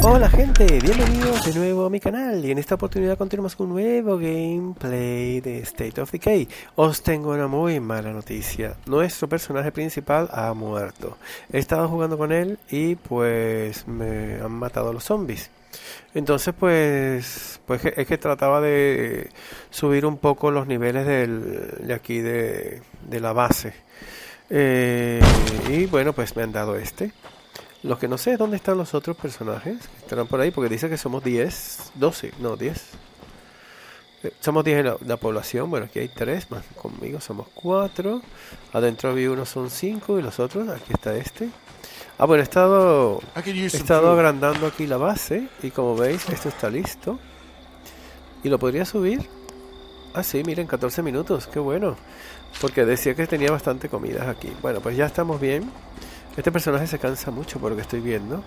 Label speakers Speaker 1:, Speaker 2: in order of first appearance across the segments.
Speaker 1: Hola gente, bienvenidos de nuevo a mi canal y en esta oportunidad continuamos con un nuevo gameplay de State of Decay. Os tengo una muy mala noticia, nuestro personaje principal ha muerto. He estado jugando con él y pues me han matado los zombies. Entonces pues es que trataba de subir un poco los niveles de aquí de la base. Y bueno, pues me han dado este. Lo que no sé es dónde están los otros personajes. Estarán por ahí porque dice que somos 10, 12, no 10. Somos 10 en la población. Bueno, aquí hay 3 más conmigo, somos 4. Adentro vi uno, son 5 y los otros, aquí está este. Ah, bueno, he estado agrandando aquí la base y como veis esto está listo. ¿Y lo podría subir? Ah, sí, miren, 14 minutos, qué bueno. Porque decía que tenía bastante comida aquí. Bueno, pues ya estamos bien. Este personaje se cansa mucho por lo que estoy viendo.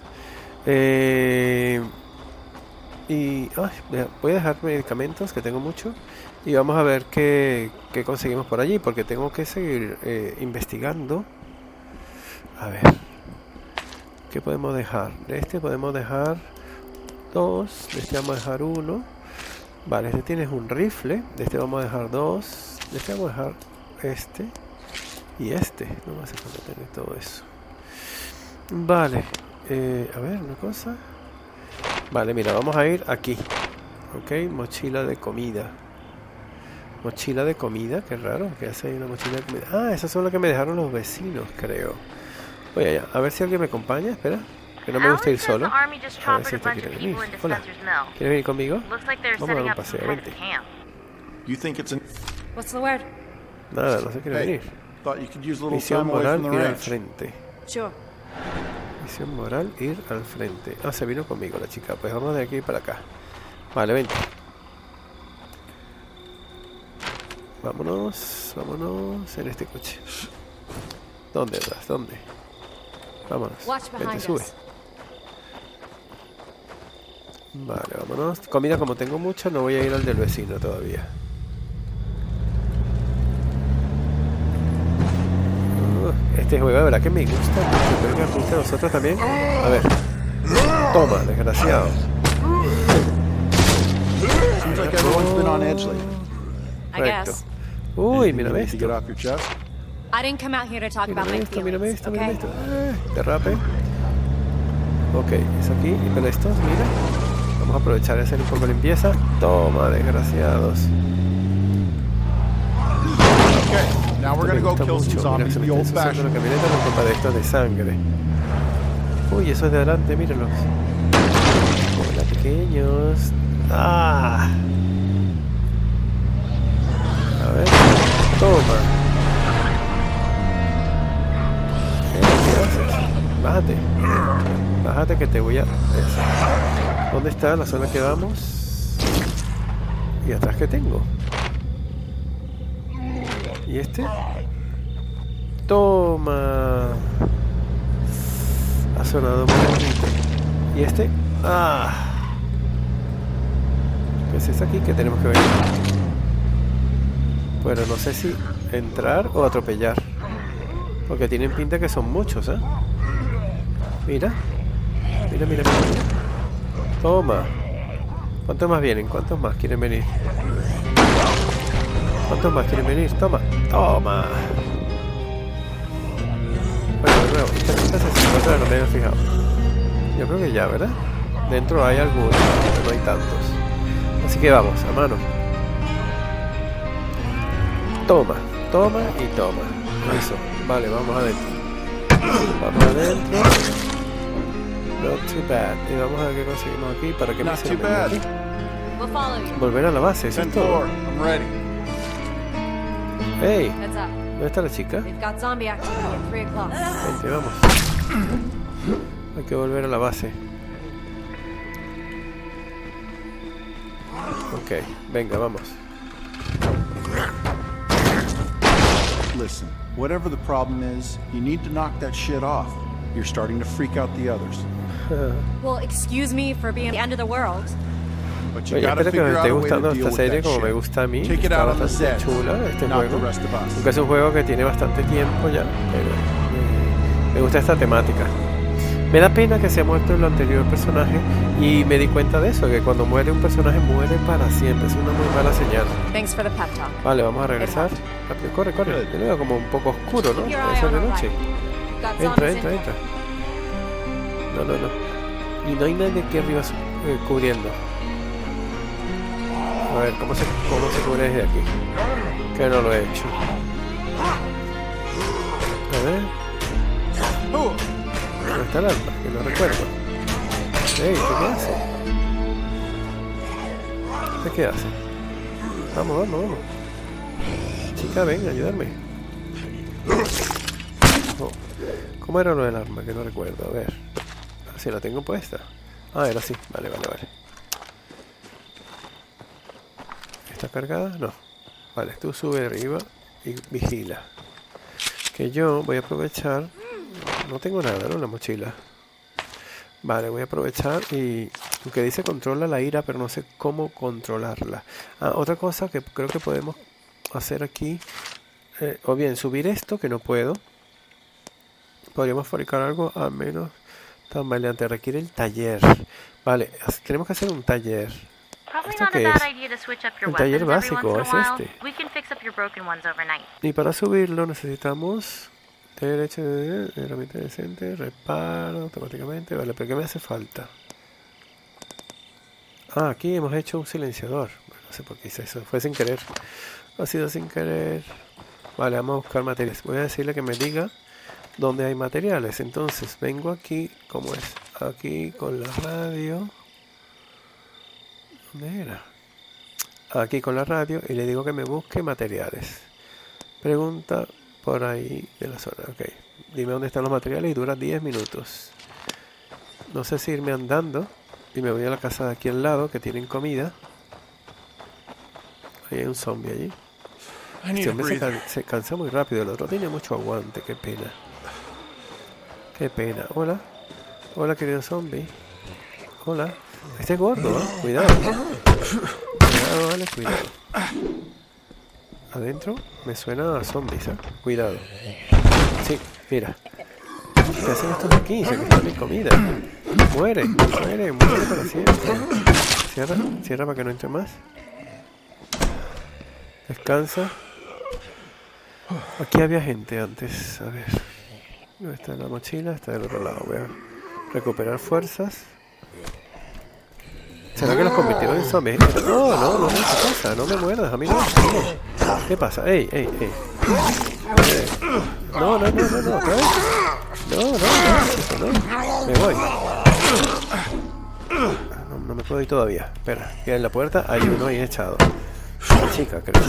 Speaker 1: Voy a dejar medicamentos, que tengo mucho. Y vamos a ver qué conseguimos por allí, porque tengo que seguir investigando. A ver. ¿Qué podemos dejar? De este podemos dejar 2. De este vamos a dejar 1. Vale, este tiene un rifle. De este vamos a dejar 2. De este vamos a dejar este. Y este. No me hace falta tener todo eso. Vale, a ver, una cosa. Vale, mira, vamos a ir aquí. Ok, mochila de comida. Mochila de comida, qué raro, que hace ahí una mochila de comida. Ah, esas son las que me dejaron los vecinos, creo. Voy allá, a ver si alguien me acompaña, espera. Que no me gusta ir solo. A ver si este quiere venir. Hola, ¿quieres venir conmigo? Vamos a dar un paseo, vente. Nada, no se quiere venir. Misión moral, ir al frente. Misión moral, ir al frente. Ah, se vino conmigo la chica. Pues vamos de aquí para acá. Vale, vente. Vámonos, vámonos en este coche. ¿Dónde vas? ¿Dónde? Vámonos. Vente, sube. Vale, vámonos. Comida, como tengo mucha, no voy a ir al del vecino todavía. Este juego de verdad que me gusta mucho. Espero que os guste a vosotros también. A ver. Toma, desgraciado. Correcto. Uy, mírame esto. Mírame esto. Derrape. Ok, es aquí. Y con estos, mira. Vamos a aprovechar de hacer un poco de limpieza. Toma, desgraciados.
Speaker 2: Now we're gonna go kill some zombies the old-fashioned way.
Speaker 1: De estos de sangre. Uy, eso es de adelante, mírenlos. Hola, pequeños. Ah. A ver. Toma. ¿Qué haces? Bájate. Bájate que te voy a... Eso. ¿Dónde está la zona que vamos? ¿Y atrás qué tengo? ¿Y este? Toma. Ha sonado muy bonito. ¿Y este? Ah. Pues es aquí que tenemos que venir. Bueno, no sé si entrar o atropellar. Porque tienen pinta que son muchos, ¿eh? Mira. Mira. Toma. ¿Cuántos más vienen? ¿Cuántos más quieren venir? ¿Cuántos más quieren venir? Toma. Toma. Bueno, de nuevo. Esta se encuentra, no me había fijado. Yo creo que ya, ¿verdad? Dentro hay algunos, pero no hay tantos. Así que vamos, a mano. Toma. Toma y toma. Eso. Vale, vamos adentro. Vamos adentro. Not too bad. Y vamos a ver qué conseguimos aquí para que me sirva aquí. Volver a la base, eso es todo. Hey, ¿dónde está la chica? Vente, vamos. Hay que volver a la base. Ok, venga, vamos.
Speaker 2: Listen, whatever the problem is, you need to knock that shit off. You're starting to freak out the others.
Speaker 3: Well, excuse me for being the end of the world.
Speaker 1: Oye, espero que os esté gustando esta serie como me gusta a mí. Está bastante chula este juego. Aunque es un juego que tiene bastante tiempo ya, pero me gusta esta temática. Me da pena que se ha muerto el anterior personaje y me di cuenta de eso, que cuando muere un personaje muere para siempre. Es una muy mala señal.
Speaker 3: Thanks for the pep talk.
Speaker 1: Vale, vamos a regresar. Rápido, corre, corre. Yo lo veo como un poco oscuro, ¿no? Debe ser de noche. Entra, entra, entra. No, no, no. Y no hay nadie aquí arriba cubriendo. A ver, ¿cómo se cubre desde aquí? Que no lo he hecho. A ver. ¿Dónde está el arma? Que no recuerdo. Ey, ¿qué hace? ¿Qué hace? Vamos, vamos, vamos. Chica, ven, ayudarme. Oh. ¿Cómo era lo del arma? Que no recuerdo. A ver. Si la tengo puesta. Ah, era así. Vale, vale, vale. ¿Está cargada? No. Vale, tú sube arriba y vigila. Que yo voy a aprovechar. No tengo nada, ¿no? En la mochila. Vale, voy a aprovechar y... Aunque dice controla la ira, pero no sé cómo controlarla. Ah, otra cosa que creo que podemos hacer aquí. O bien subir esto, que no puedo. Podríamos fabricar algo al menos tambaleante. Requiere el taller. Vale, tenemos que hacer un taller. ¿Esto qué es? Un taller básico, es este. Y para subirlo necesitamos... Derecho de herramienta decente, reparo automáticamente. Vale, pero ¿qué me hace falta? Ah, aquí hemos hecho un silenciador. Bueno, no sé por qué hice eso, fue sin querer. Ha sido sin querer. Vale, vamos a buscar materiales. Voy a decirle que me diga dónde hay materiales. Entonces, vengo aquí, ¿cómo es? Aquí con la radio. ¿Dónde era? Aquí con la radio y le digo que me busque materiales. Pregunta... Por ahí de la zona, ok. Dime dónde están los materiales y dura 10 minutos. No sé si irme andando y me voy a la casa de aquí al lado que tienen comida. Ahí hay un zombie allí. Este hombre se cansa muy rápido. El otro tiene mucho aguante, qué pena. Qué pena. Hola. Hola, querido zombie. Hola. Este es gordo, ¿eh? Cuidado. Cuidado, vale, cuidado. Adentro me suena a zombies, ¿eh? Cuidado. Sí, mira. ¿Qué hacen estos aquí? Se quitan mi comida. Muere, muere, muere para siempre. Cierra, cierra para que no entre más. Descansa. Aquí había gente antes. A ver. ¿Dónde está la mochila? Está del otro lado. Voy a recuperar fuerzas. ¿Será que los convirtieron en zombies? No, no, no, ¿qué pasa? No me muerdas, a mí no. ¿Qué pasa? ¡Ey, ey, ey! No, no, no, no, no, ¿qué? No, no, no, eso no. Me voy. No, no me puedo ir todavía. Espera, que en la puerta hay uno ahí echado. La chica, creo.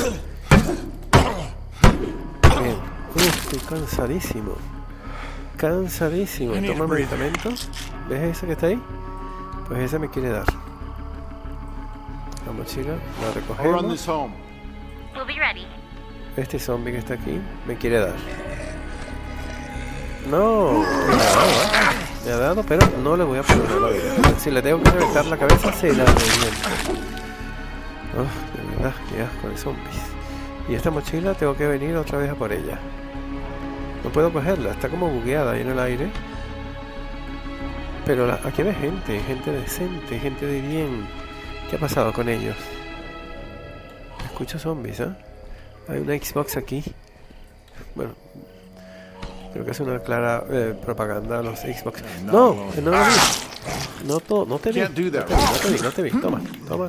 Speaker 1: Bien. Estoy cansadísimo. Cansadísimo. Toma el medicamento. ¿Ves ese que está ahí? Pues ese me quiere dar. La mochila, la recogemos. Este zombie que está aquí me quiere dar. No, me ha dado, pero no le voy a poner la vida. Si le tengo que reventar la cabeza, se la reviento. Oh, de verdad, qué asco de zombies. Y esta mochila tengo que venir otra vez a por ella. No puedo cogerla, está como bugueada ahí en el aire. Pero aquí hay gente, gente decente, gente de bien. ¿Qué ha pasado con ellos? Escucho zombies, ¿eh? Hay una Xbox aquí. Bueno, creo que es una clara propaganda a los Xbox. No, no lo vi. No te vi. No te vi. Toma.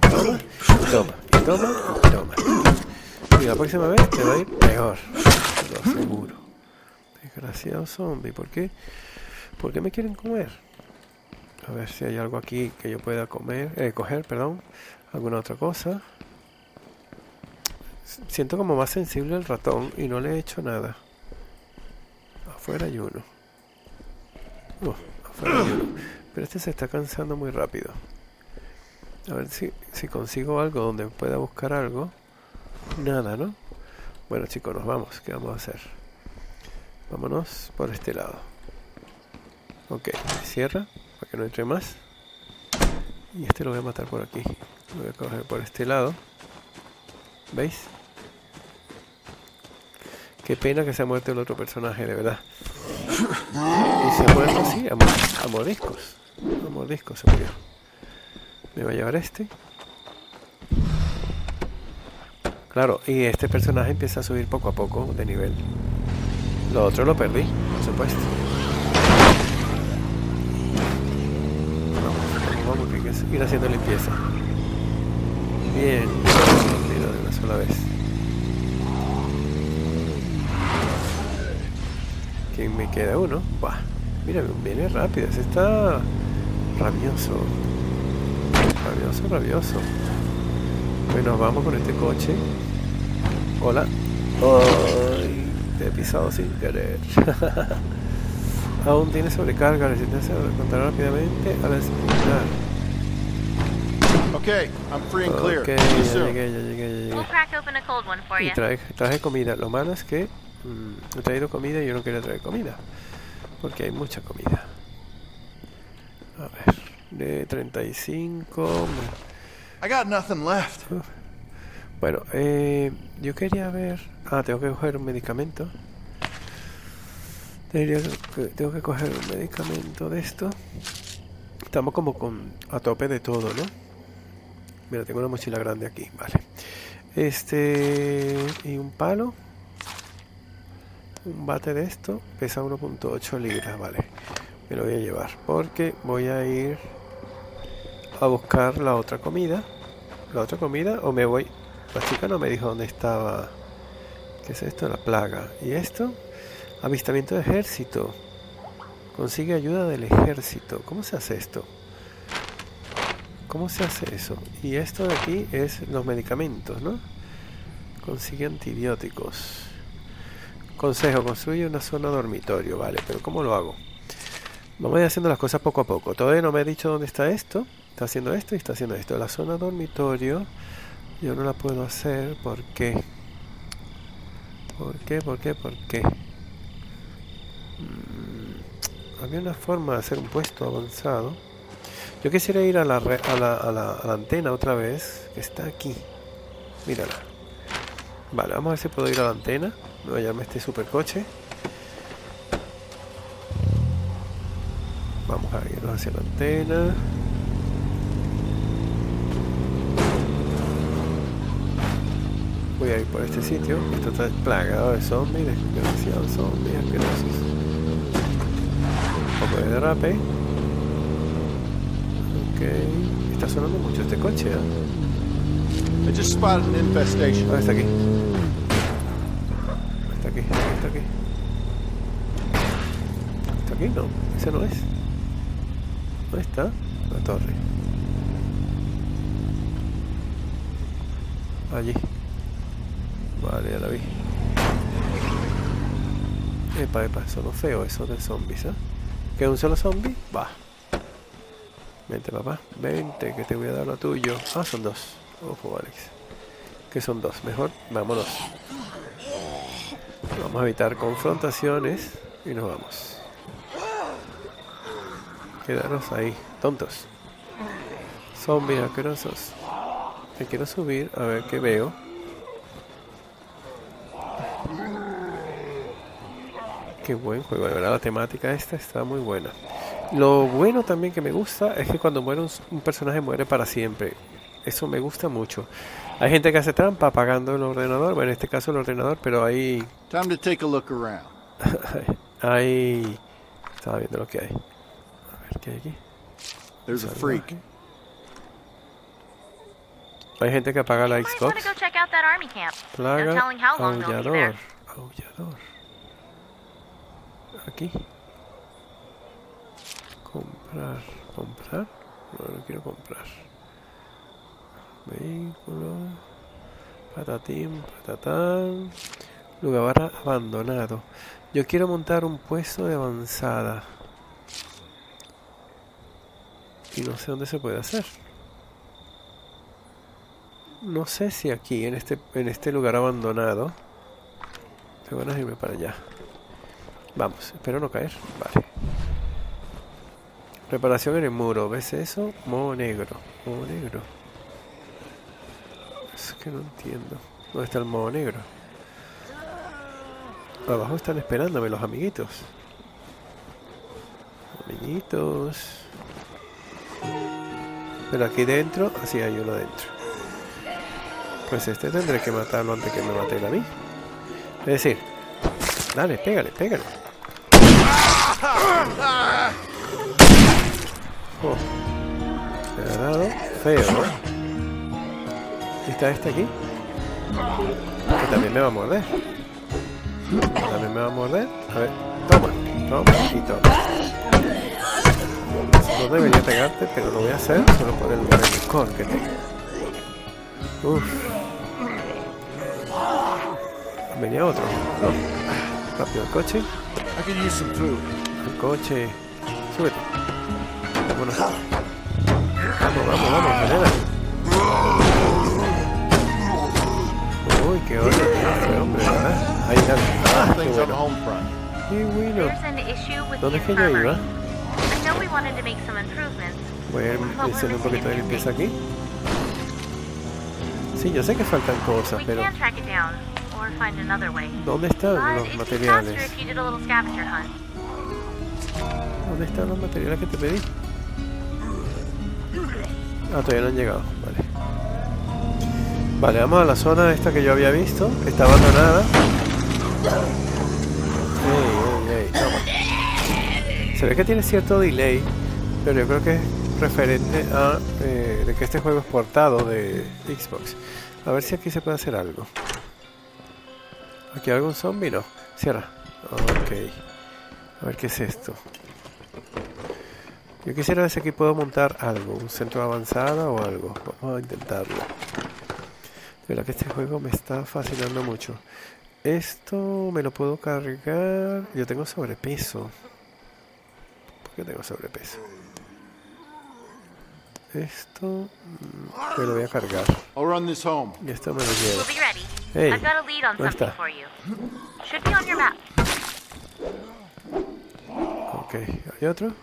Speaker 1: Y la próxima vez te va a ir peor. Lo seguro. Desgraciado zombie. ¿Por qué? ¿Por qué me quieren comer? A ver si hay algo aquí que yo pueda coger, perdón. Alguna otra cosa. Siento como más sensible el ratón y no le he hecho nada. Afuera hay uno. Afuera hay uno. Pero este se está cansando muy rápido. A ver si consigo algo donde pueda buscar algo. Nada, ¿no? Bueno, chicos, nos vamos. ¿Qué vamos a hacer? Vámonos por este lado. Ok, cierra para que no entre más. Y este lo voy a matar por aquí. Lo voy a coger por este lado. ¿Veis? Qué pena que se ha muerto el otro personaje, de verdad. Y se ha muerto así, a mordiscos. A mordiscos se murió. Me va a llevar este. Claro, y este personaje empieza a subir poco a poco de nivel. Lo otro lo perdí, por supuesto. Vamos, que hay que ir haciendo limpieza. Bien, de una sola vez. ¿Quién me queda? Uno. Buah, mira, viene rápido. Ese está rabioso. Rabioso, rabioso. Bueno, vamos con este coche. Hola. ¡Ay! Te he pisado sin querer. Aún tiene sobrecarga. Resistencia a contar rápidamente a la especial.
Speaker 2: Okay, I'm free and clear.
Speaker 1: Ok,
Speaker 2: See
Speaker 1: ya
Speaker 2: you soon.
Speaker 1: llegué.
Speaker 4: We'll crack open a cold one for
Speaker 1: Y
Speaker 4: you.
Speaker 1: traje comida. Lo malo es que he traído comida y yo no quería traer comida. Porque hay mucha comida. A ver. De 35.
Speaker 2: I got nothing left.
Speaker 1: Bueno, yo quería ver... Ah, tengo que coger un medicamento. Tengo que coger un medicamento de esto. Estamos como a tope de todo, ¿no? Mira, tengo una mochila grande aquí, vale. Y un palo. Un bate de esto. Pesa 1.8 libras, vale. Me lo voy a llevar porque voy a ir a buscar la otra comida. La otra comida o me voy... La chica no me dijo dónde estaba. ¿Qué es esto? La plaga. ¿Y esto? Avistamiento de ejército. Consigue ayuda del ejército. ¿Cómo se hace esto? ¿Cómo se hace eso? Y esto de aquí es los medicamentos, ¿no? Consigue antibióticos. Consejo, construye una zona dormitorio. Vale, pero ¿cómo lo hago? Vamos a ir haciendo las cosas poco a poco. Todavía no me ha dicho dónde está esto. Está haciendo esto y está haciendo esto. La zona dormitorio yo no la puedo hacer. ¿Por qué? ¿Por qué? Había una forma de hacer un puesto avanzado. Yo quisiera ir a la antena otra vez, que está aquí. Mírala. Vale, vamos a ver si puedo ir a la antena. Me voy a llamar este supercoche. Vamos a irnos hacia la antena. Voy a ir por este sitio. Esto está plagado de zombies, demasiados zombies asquerosos. Un poco de derrape. Ok. Está sonando mucho este coche, ¿eh?
Speaker 2: I just spotted an infestation.
Speaker 1: Ah, está aquí. Está aquí. ¿Está aquí? No. Ese no es. ¿Dónde está? La torre. Allí. Vale, ya la vi. Epa, sonó feo eso de zombies, ¿eh? ¿Queda un solo zombie? Va. Vente, papá. Vente, que te voy a dar lo tuyo. Ah, son dos. Ojo, Alex. Que son dos. Mejor, vámonos. Vamos a evitar confrontaciones y nos vamos. Quedaros ahí, tontos. Zombies asquerosos. Me quiero subir a ver qué veo. Qué buen juego, de verdad la temática esta está muy buena. Lo bueno también que me gusta es que cuando muere un personaje muere para siempre. Eso me gusta mucho. Hay gente que hace trampa apagando el ordenador, bueno en este caso el ordenador, pero hay...
Speaker 2: Time to take a look around.
Speaker 1: hay... Estaba viendo lo que hay. A ver qué hay aquí.
Speaker 2: There's a freak.
Speaker 1: Hay gente que apaga la
Speaker 4: Might want
Speaker 1: Xbox.
Speaker 4: to go check out that army camp. No
Speaker 1: Plaga,
Speaker 4: telling how long they'll be there.
Speaker 1: aullador. Aquí. Comprar. No quiero comprar. Vehículo. Patatín, patatán. Lugar abandonado. Yo quiero montar un puesto de avanzada. Y no sé dónde se puede hacer. No sé si aquí, en este lugar abandonado. Tengo ganas de irme para allá. Vamos, espero no caer. Vale. Reparación en el muro. ¿Ves eso? Moho negro. Es que no entiendo. ¿Dónde está el moho negro? Abajo están esperándome los amiguitos. pequeñitos. Pero aquí dentro, así hay uno dentro. Pues este tendré que matarlo antes que me mate él a mí. Es decir, dale, pégale, pégale. Oh, me ha dado feo, ¿no? ¿Y está este aquí? Que también me va a morder. También me va a morder. A ver, toma, toma y toma. No debería pegarte, pero lo voy a hacer solo por el rencor que tengo. Uff. Venía otro. No. Rápido el coche.
Speaker 2: I could use some food.
Speaker 1: El coche. Súbete. Vámonos. Vamos, vamos, vamos, acelera. Uy, qué odio tiene este hombre, ¿verdad? Ahí está. Ah, qué
Speaker 2: Things on the
Speaker 1: bueno.
Speaker 2: home front.
Speaker 1: Qué bueno.
Speaker 4: There's an issue with the
Speaker 1: ¿Dónde es que yo
Speaker 4: infirmary.
Speaker 1: iba?
Speaker 4: I know we wanted to make some improvements.
Speaker 1: Voy a ir haciendo un poquito de limpieza aquí. Sí, yo sé que faltan cosas,
Speaker 4: We
Speaker 1: pero
Speaker 4: can track it down or find another way.
Speaker 1: ¿dónde están
Speaker 4: But
Speaker 1: los
Speaker 4: it'd be faster
Speaker 1: materiales?
Speaker 4: if you did a little scavenger hunt.
Speaker 1: ¿Dónde están los materiales que te pedí? Ah, todavía no han llegado. Vale. Vale, vamos a la zona esta que yo había visto. Está abandonada. Ey, ey, ey, toma. Se ve que tiene cierto delay, pero yo creo que es referente a de que este juego es portado de Xbox. A ver si aquí se puede hacer algo. ¿Aquí hay algún zombie? No. Cierra. Ok. A ver qué es esto. Yo quisiera ver si aquí puedo montar algo, un centro de avanzada o algo. Vamos a intentarlo. De verdad que este juego me está fascinando mucho. Esto me lo puedo cargar. Yo tengo sobrepeso. ¿Por qué tengo sobrepeso? Esto me lo voy a cargar.
Speaker 2: I'll run this home.
Speaker 1: Y esto me lo llevo.
Speaker 4: We'll be ready.
Speaker 1: Hey,
Speaker 4: I've got a lead on
Speaker 1: ¿dónde
Speaker 4: something
Speaker 1: está?
Speaker 4: for you. Should be on your map.
Speaker 1: Ok, ¿hay otro?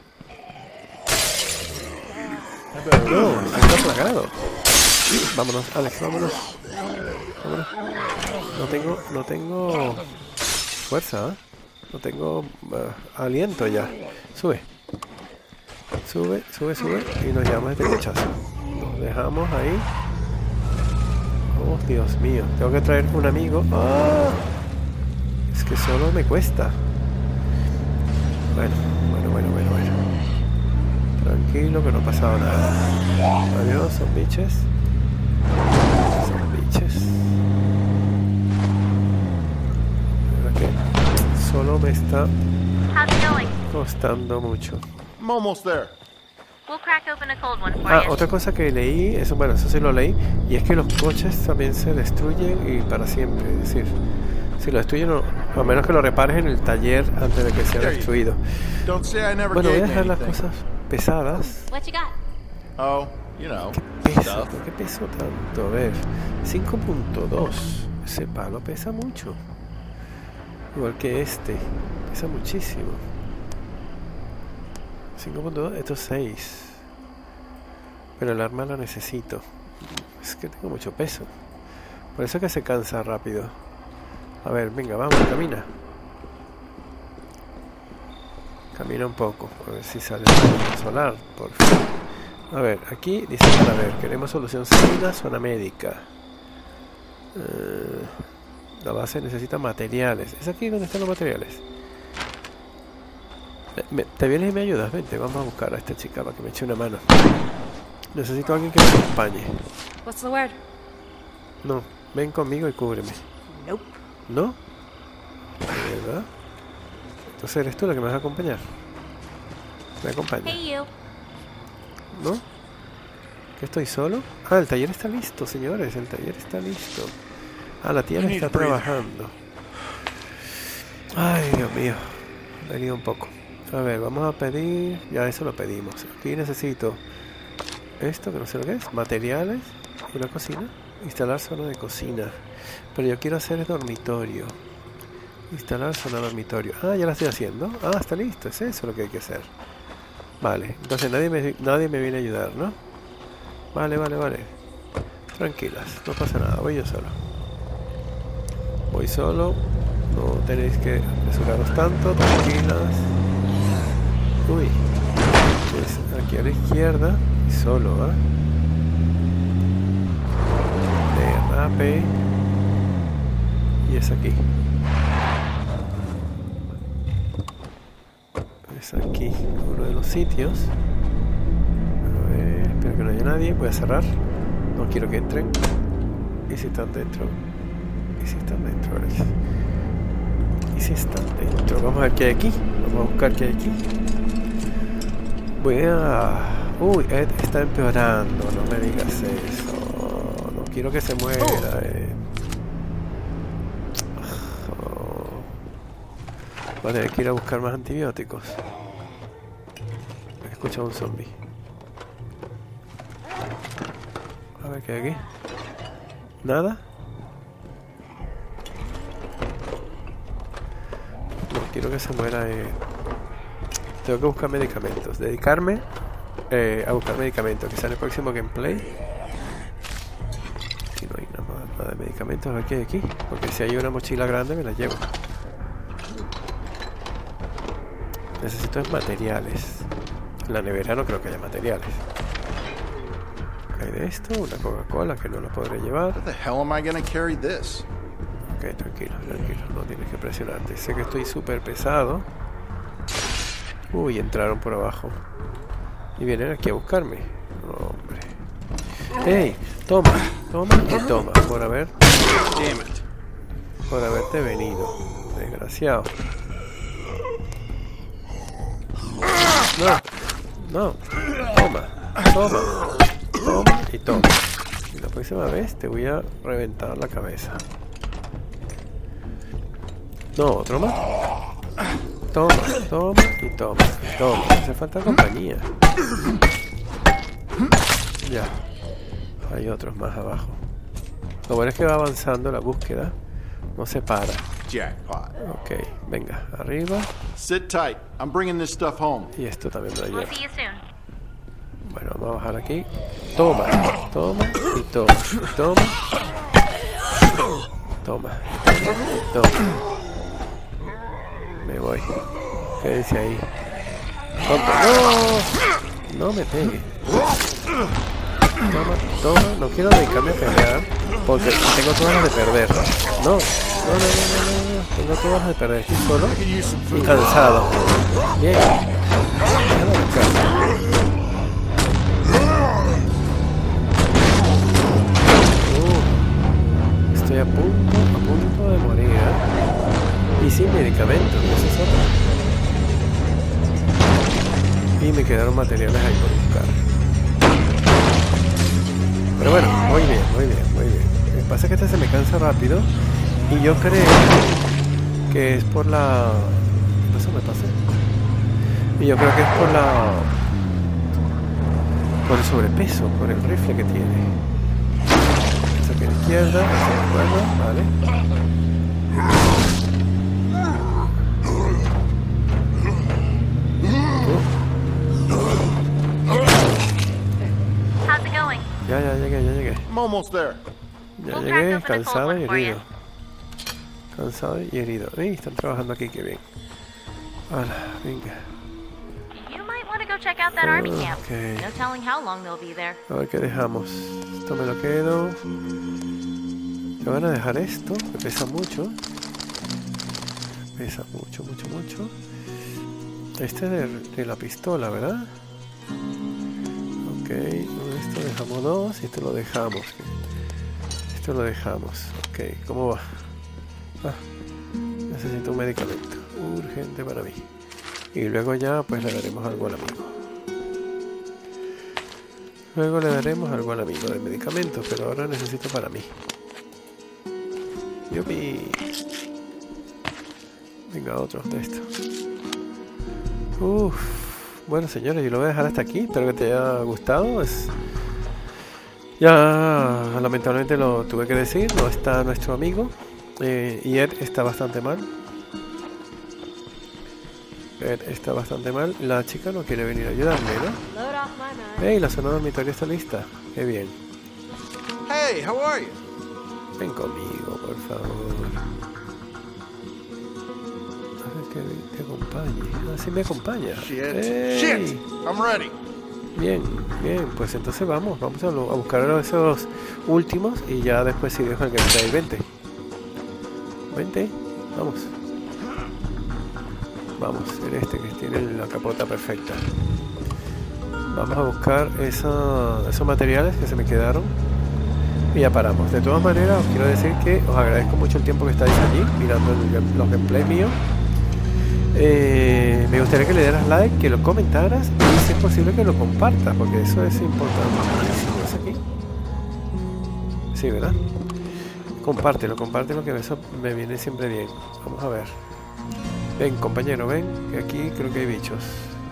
Speaker 1: No, está plagado. Vámonos, Alex, vámonos. Vámonos. No tengo fuerza, ¿eh? No tengo aliento ya. Sube. Sube, sube, sube. Y nos llevamos este cochazo. Nos dejamos ahí. Oh, Dios mío. Tengo que traer un amigo. ¡Ah! Es que solo me cuesta. Bueno. Tranquilo, que no ha pasado nada. Adiós, son biches. Son biches. ¿Verdad que solo me está
Speaker 4: How's it going?
Speaker 1: costando mucho?
Speaker 2: I'm almost there.
Speaker 4: We'll crack open a cold one for
Speaker 1: Ah,
Speaker 4: you.
Speaker 1: otra cosa que leí, eso sí lo leí, y es que los coches también se destruyen y para siempre. Es decir, si lo destruyen, a menos que lo repares en el taller antes de que sea destruido.
Speaker 2: Don't say I never
Speaker 1: Bueno, voy a
Speaker 2: gave me
Speaker 1: dejar las
Speaker 2: anything.
Speaker 1: cosas pesadas.
Speaker 3: What you got?
Speaker 2: Oh, you know,
Speaker 1: Peso,
Speaker 2: stuff.
Speaker 1: ¿por qué peso tanto? A ver, 5.2. Ese palo pesa mucho. Igual que este. Pesa muchísimo. 5.2, esto es 6. Pero el arma la necesito. Es que tengo mucho peso. Por eso es que se cansa rápido. A ver, venga, vamos, camina. Camina un poco. A ver si sale el solar, por fin. A ver, aquí dice para ver, queremos solución salida, zona médica. La base necesita materiales. ¿Es aquí donde están los materiales? ¿Te vienes y me ayudas? Vente, vamos a buscar a esta chica para que me eche una mano. Necesito a alguien que me acompañe.
Speaker 3: What's the word?
Speaker 1: No, ven conmigo y cúbreme.
Speaker 3: Nope.
Speaker 1: ¿No? ¿De verdad? Entonces eres tú la que me vas a acompañar. Me acompaña.
Speaker 3: Hey, you.
Speaker 1: ¿No? ¿Que estoy solo? Ah, el taller está listo, señores. El taller está listo. Ah, la tía está trabajando. Ay, Dios mío. Me he ido un poco. A ver, vamos a pedir... Ya eso lo pedimos. Aquí necesito esto, que no sé lo que es. Materiales. Una cocina. Instalar zona de cocina. Pero yo quiero hacer el dormitorio. Instalar zona de dormitorio. Ah, ya la estoy haciendo. Ah, está listo. Es eso lo que hay que hacer. Vale. Entonces nadie me viene a ayudar, ¿no? Vale. Tranquilas. No pasa nada. Voy yo solo. Voy solo. No tenéis que apresuraros tanto. Tranquilas. Uy. Es aquí a la izquierda y solo, ¿ah? Derrape. Y es aquí. Es aquí, uno de los sitios. A ver, espero que no haya nadie. Voy a cerrar. No quiero que entren. ¿Y si están dentro? ¿Y si están dentro? ¿Y si están dentro? Vamos a ver qué hay aquí. Vamos a buscar qué hay aquí. Voy a... Uy, Ed está empeorando. No me digas eso. No quiero que se muera, Ed. Voy a tener que ir a buscar más antibióticos. He escuchado un zombie. A ver qué hay aquí. ¿Nada? No quiero que se muera. Tengo que buscar medicamentos. Dedicarme a buscar medicamentos. Quizá en el próximo gameplay. Si no hay nada de medicamentos, a ver qué hay aquí. Porque si hay una mochila grande me la llevo. Necesito materiales. En la nevera no creo que haya materiales. ¿Qué hay de esto? Una Coca-Cola que no la podré llevar.
Speaker 2: How the hell am I gonna carry this?
Speaker 1: Ok, tranquilo, tranquilo. No tienes que presionarte. Sé que estoy súper pesado. Uy, entraron por abajo. Y vienen aquí a buscarme. No, hombre. ¡Ey! Toma, toma y toma. Por haberte venido. Desgraciado. No, toma, toma y toma. Y la próxima vez te voy a reventar la cabeza. No, otro más. Toma y toma y toma. Hace falta compañía. Ya. Hay otros más abajo. Lo bueno es que va avanzando la búsqueda. No se para.
Speaker 2: Jackpot.
Speaker 1: Ok, venga, arriba.
Speaker 2: Sit tight. I'm bringing this stuff home.
Speaker 1: Y esto también me lo
Speaker 4: We'll
Speaker 1: llevo.
Speaker 4: see you soon.
Speaker 1: Bueno, vamos a bajar aquí. Toma, toma y toma. Y toma. Toma. Toma. Me voy. Quédense ahí. ¡No! No me pegue. Toma. No quiero dedicarme a pelear. Porque tengo todas las de perder. No. Tengo todas las de perder. Estoy solo y cansado. Bien. Déjame descansar. Estoy a punto de morir. Y sin medicamentos, eso es otra. Y me quedaron materiales ahí por buscar. Pero bueno, muy bien. Lo que pasa es que este se me cansa rápido. Y yo creo que es por la... Eso me pasé. Y yo creo que es por el sobrepeso, por el rifle que tiene. Eso aquí a la izquierda, eso a la izquierda,
Speaker 4: How's it going?
Speaker 1: Ya llegué.
Speaker 2: I'm almost there.
Speaker 1: Ya llegué, cansado y herido. Cansado y herido. Están trabajando aquí, qué bien. Hola, venga.
Speaker 4: You might want to go check out that army camp.
Speaker 1: Okay.
Speaker 4: No telling how long they'll be there.
Speaker 1: A ver qué dejamos. Esto me lo quedo. Me van a dejar esto, que pesa mucho. Pesa mucho. Este es de la pistola, ¿verdad? Ok, esto dejamos 2 y esto lo dejamos. Ok, ¿cómo va? Necesito un medicamento urgente para mí. Y luego ya pues le daremos algo al amigo. De medicamentos, pero ahora necesito para mí. ¡Yupi! Venga, otro de estos. Bueno, señores, yo lo voy a dejar hasta aquí. Espero que te haya gustado. Ya lamentablemente lo tuve que decir. No está nuestro amigo. Y Ed está bastante mal. La chica no quiere venir a ayudarme, ¿no? Hey, la zona dormitoria está lista. Qué bien.
Speaker 2: Hey, how are you?
Speaker 1: Ven conmigo, por favor. que te acompañe. Así me acompaña.
Speaker 2: Shit.
Speaker 1: ¡Ey!
Speaker 2: Shit! I'm ready.
Speaker 1: Bien, bien, pues entonces vamos a buscar esos últimos y ya después si dejan que gameplay. Vente, vamos. Vamos, el que tiene la capota perfecta. Vamos a buscar esos materiales que se me quedaron y ya paramos. De todas maneras, os quiero decir que os agradezco mucho el tiempo que estáis allí mirando los gameplays míos. Me gustaría que le dieras like, que lo comentaras y si es posible que lo compartas, porque eso es importante. ¿Es aquí? Sí, ¿verdad? Compártelo, que eso me viene siempre bien. Vamos a ver. Ven, compañero, ven, que aquí creo que hay bichos.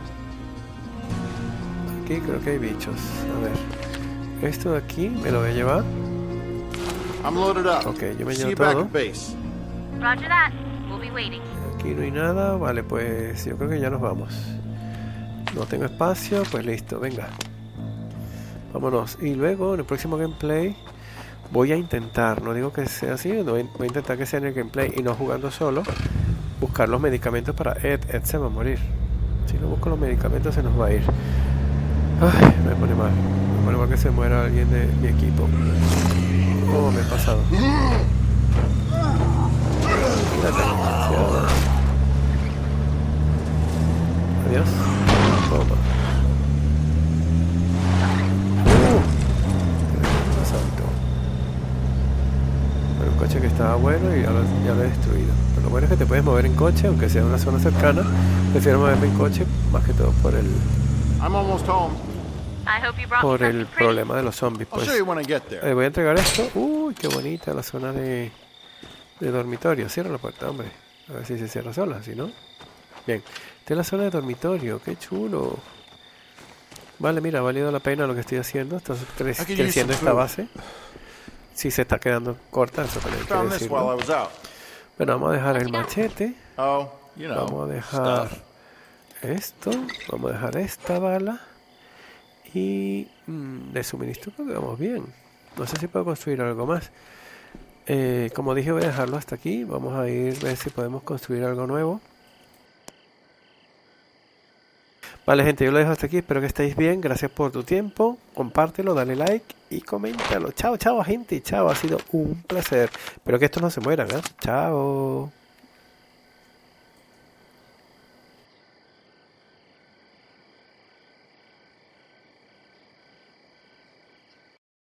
Speaker 1: Aquí creo que hay bichos. A ver. Esto de aquí me lo voy a llevar.
Speaker 2: I'm loaded up.
Speaker 1: Ok, yo me
Speaker 2: See
Speaker 1: llevo
Speaker 2: you back
Speaker 1: todo.
Speaker 2: at base.
Speaker 4: Roger that. We'll be waiting.
Speaker 1: Aquí no hay nada. Vale, pues yo creo que ya nos vamos. No tengo espacio, pues listo, venga. Vámonos. Y luego en el próximo gameplay voy a intentar, no digo que sea así, no, voy a intentar que sea en el gameplay y no jugando solo, buscar los medicamentos para Ed. Ed se va a morir. Si no busco los medicamentos se nos va a ir. Ay, me pone mal que se muera alguien de mi equipo. Oh, me he pasado. Adiós. Toma. Bueno, un coche que estaba bueno y ya lo he destruido. Pero lo bueno es que te puedes mover en coche, aunque sea en una zona cercana. Prefiero moverme en coche más que todo por el
Speaker 2: I'm almost home.
Speaker 4: I hope you brought me
Speaker 1: por
Speaker 4: something
Speaker 1: el
Speaker 4: pretty.
Speaker 1: problema de los zombies.
Speaker 2: I'll
Speaker 1: Pues
Speaker 2: show you when I get there.
Speaker 1: voy a entregar esto. Uy, qué bonita la zona de dormitorio. Cierra la puerta, hombre. A ver si se cierra sola, si no. Bien, esta es la zona de dormitorio. Qué chulo. Vale, mira, ha valido la pena lo que estoy haciendo. Está creciendo esta base. Sí, se está quedando corta, eso también hay que
Speaker 2: Found this while I
Speaker 1: decirlo.
Speaker 2: was out.
Speaker 1: Bueno, vamos a dejar el machete.
Speaker 2: Oh, you know.
Speaker 1: Vamos a dejar
Speaker 2: stuff.
Speaker 1: esto. Vamos a dejar esta bala. Y de suministro creo que vamos bien. No sé si puedo construir algo más. Como dije, voy a dejarlo hasta aquí. Vamos a ir a ver si podemos construir algo nuevo. Vale, gente, yo lo dejo hasta aquí. Espero que estéis bien. Gracias por tu tiempo. Compártelo, dale like y coméntalo. Chao, chao, gente. Chao, ha sido un placer. Espero que estos no se mueran, ¿eh? Chao.